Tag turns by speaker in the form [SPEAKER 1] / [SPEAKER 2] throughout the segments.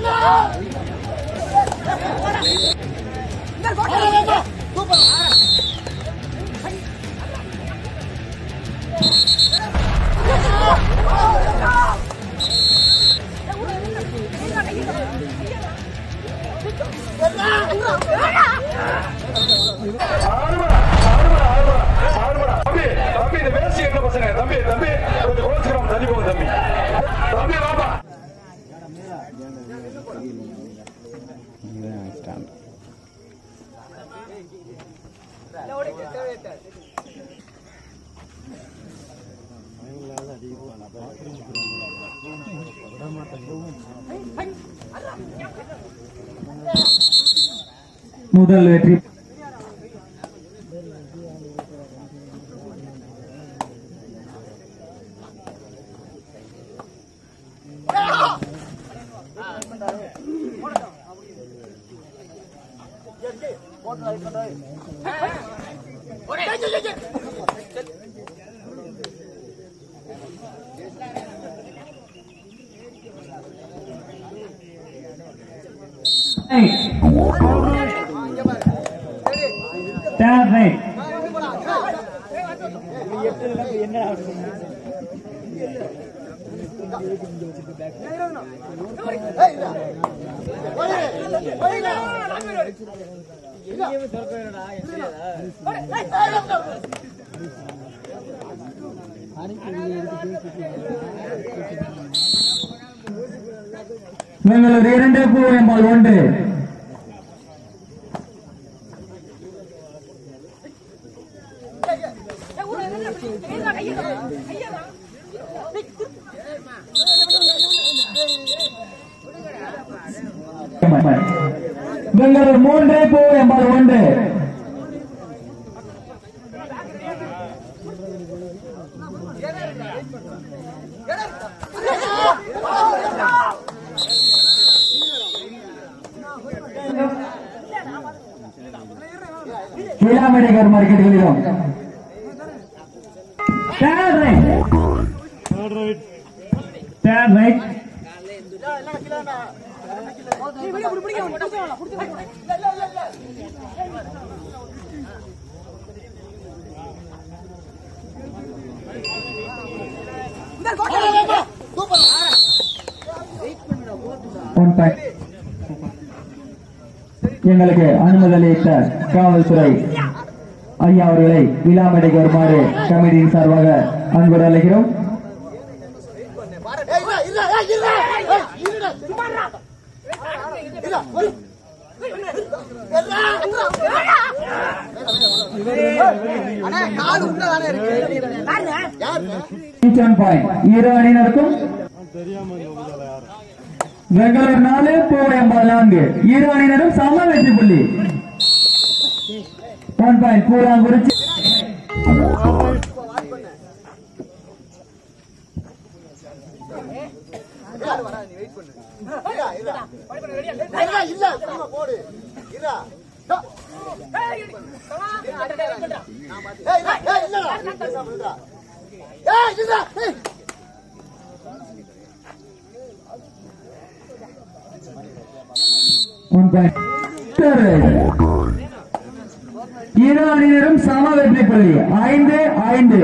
[SPEAKER 1] முதல் வெற்றி பெங்களூர் 2 பூவெம்பால் 1. பெங்களூர் 3 பூவெம்பால் 1. கிலோமீட்டர் மார்க்கெட்டுகளிலும் எங்களுக்கு அனுமதி அளித்த காவல்துறை ஐயா அவர்களை விழாமேடைக்கு வருமாறு கமிட்டியின் சார்பாக அன்போடு அழைக்கிறோம். இரு அணியினருக்கும் பெங்களூர் 4 பூவெம்பால் 4. இரு அணியினரும் சம வெற்றி புள்ளி. 1 பாயிண்ட் கூறாங்குறிச்சி. இரு அணியினரும் சம வெற்றி புள்ளி 5-5.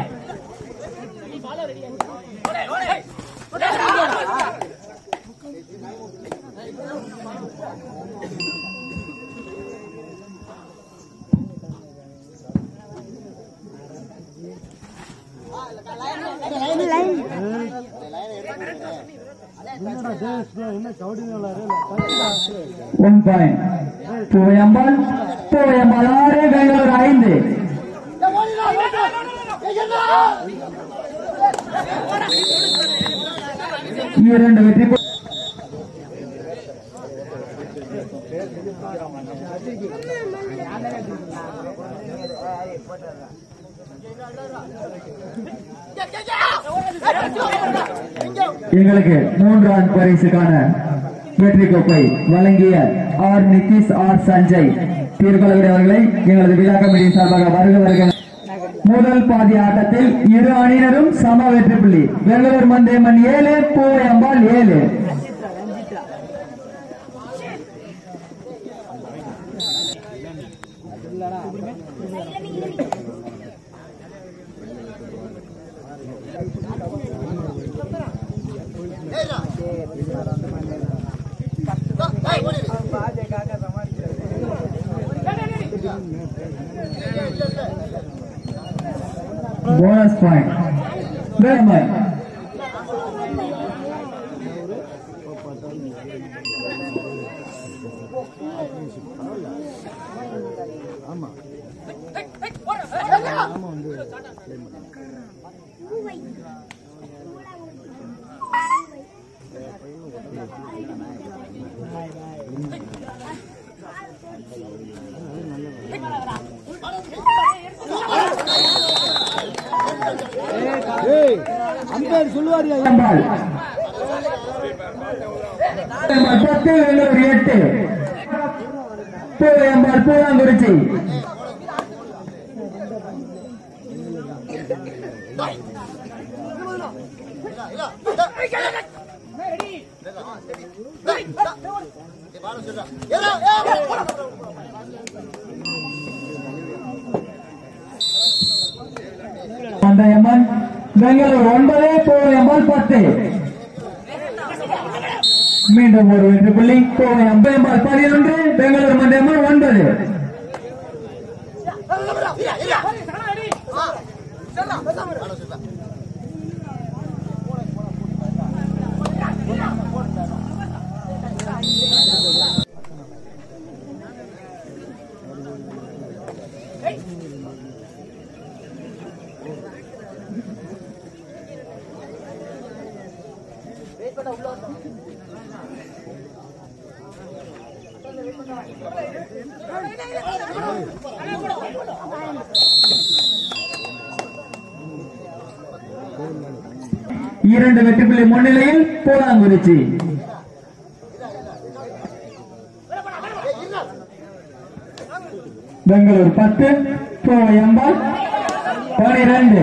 [SPEAKER 1] பூவெம்பால் 6, பெங்களூர் 5. இரண்டு வெற்றி எங்களுக்கு 3 ஆண் பரிசுக்கான வெற்றி கோப்பை வழங்கிய ஆர் நிதிஷ், ஆர் சஞ்சய் தீர்கொலகுடி அவர்களை எங்களது விழா கமிட்டியின் சார்பாக வருக. முதல் பாதி ஆட்டத்தில் இரு அணியினரும் சம வெற்றி புள்ளி. Bangalore Mandaiamman 7, Poovembal 7. Bonus point. Berman.
[SPEAKER 2] Umpire சொல்லுவாரியா
[SPEAKER 1] பால் 10 வெள்ளூர் 8 பூயம்பால் பூலாங்குறிச்சி மந்தையம்மன் பெங்களூர் 9 பூயம்பால் 10 மீண்டும் ஒரு வெற்றி புள்ளி பூயம்பால் 11 பெங்களூர் மந்தையம்மன் 9 இரண்டு வெற்றி புள்ளி முன்னிலையில் பூலாங்குறிச்சி பெங்களூர் 10 பூயம்பால் 12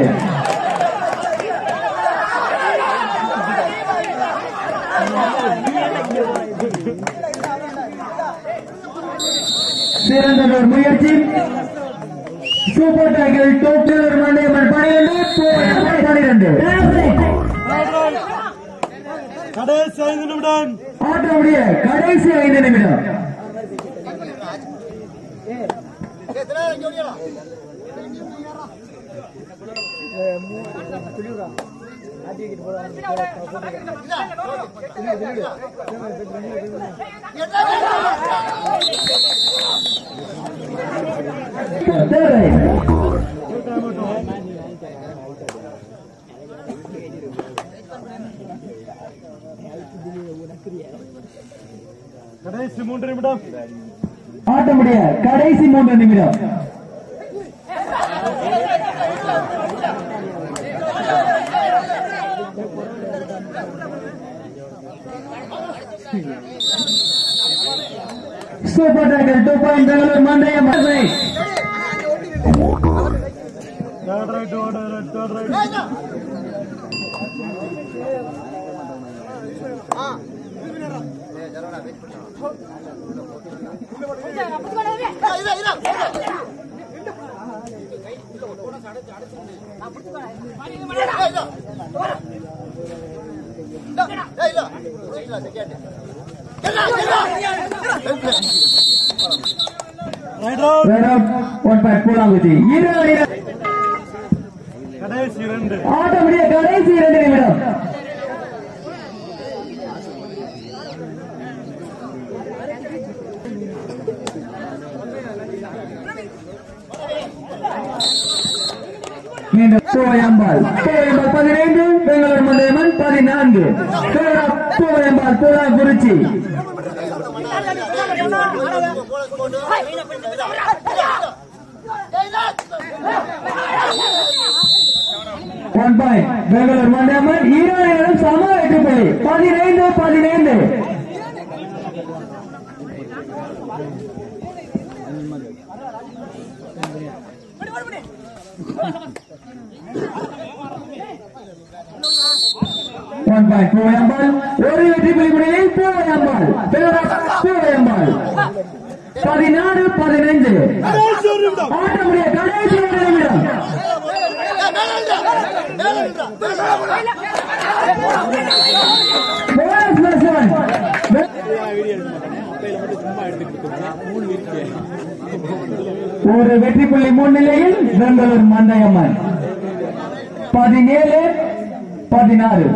[SPEAKER 1] சிறந்த ஒரு முயற்சி சூப்பர் டைகர் டோக்கியர் மண்டையம்மன் 12
[SPEAKER 2] கடைசி 5 நிமிடம்
[SPEAKER 1] ஆட்டமுடைய கடைசி 5 நிமிடம்
[SPEAKER 2] கடைசி 3 நிமிடம்
[SPEAKER 1] ஆட்டமுடைய கடைசி 3 நிமிடம் super tiger 2 point Bangalore Mandaiamman
[SPEAKER 2] third right கடைசி 2
[SPEAKER 1] ஆட்டமுடைய கடைசி 2 நிமிடம் மீண்டும் பூயம்பால் 15 பெங்களூர் மண்டையம்மன் 14 பூயம்பால் பூலாங்குறிச்சி பெங்களூர் மண்டையம்மன் ஈரோடு சம வெற்றி புள்ளி 15 பூயம்பால் ஒரு வெற்றி புள்ளி முறையில் பூயம்பால் 16-15 ஆட்டமுடைய கடைசி 1 நிமிடம் ஒரு வெற்றி புள்ளி முன்னிலையில் பெங்களூர் மண்டையம்மன் 17-16.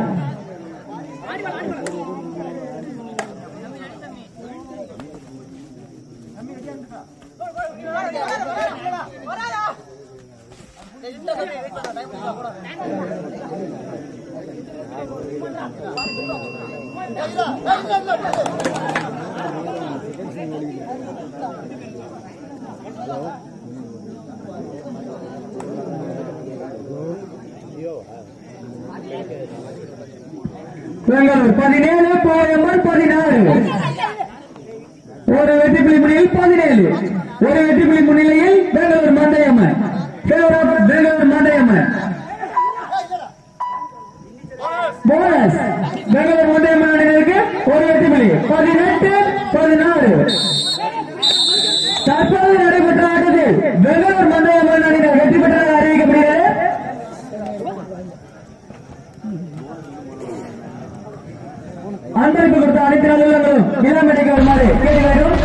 [SPEAKER 1] பெங்களூர் 17, பாளையம்மன் 16. ஒரு வெற்றி புள்ளி முன்னிலையில் 17. ஒரு வெற்றி புள்ளி முன்னிலையில் பெங்களூர் மண்டையம்மன். பெங்களூர் மண்டையம்மன் போனஸ். பெங்களூர் மண்டையம்மன் அணியினருக்கு ஒரு வெற்றி புள்ளி 18-16. தற்போது நடைபெற்ற ஆட்டத்தில் பெங்களூர் மண்டையம்மன் அணியினர் வெற்றி பெற்றதாக அறிவிக்கப்படுகிறது. அன்பளிப்பு கொடுத்த அனைத்து நல்லங்களும் இளம் வருமாறு கேட்டுக்கிறோம்.